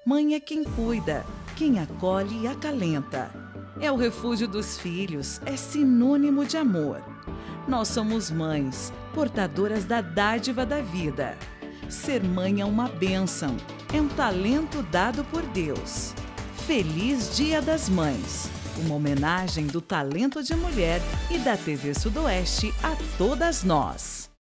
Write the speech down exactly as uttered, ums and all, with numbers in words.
Mãe é quem cuida, quem acolhe e acalenta. É o refúgio dos filhos, é sinônimo de amor. Nós somos mães, portadoras da dádiva da vida. Ser mãe é uma bênção, é um talento dado por Deus. Feliz Dia das Mães! Uma homenagem do Talento de Mulher e da T V Sudoeste a todas nós.